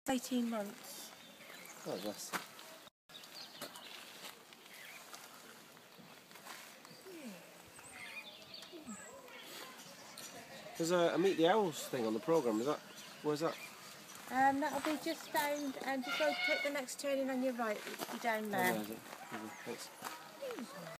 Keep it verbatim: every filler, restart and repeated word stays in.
eighteen months. Oh, bless. There's a, a Meet the Owls thing on the programme, is that, where's that? Um, that'll be just down, and just go take the next turning on your right, you're down there. Oh, no, is it? Mm-hmm. Thanks.